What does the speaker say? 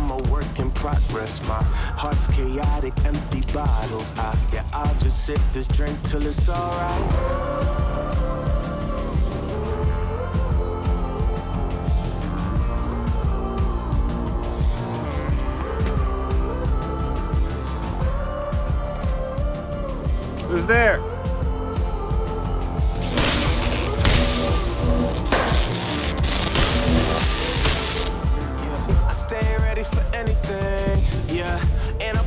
I'm a work in progress. My heart's chaotic, empty bottles. I'll just sip this drink till it's alright. Who's there? I stay ready for anything, yeah. And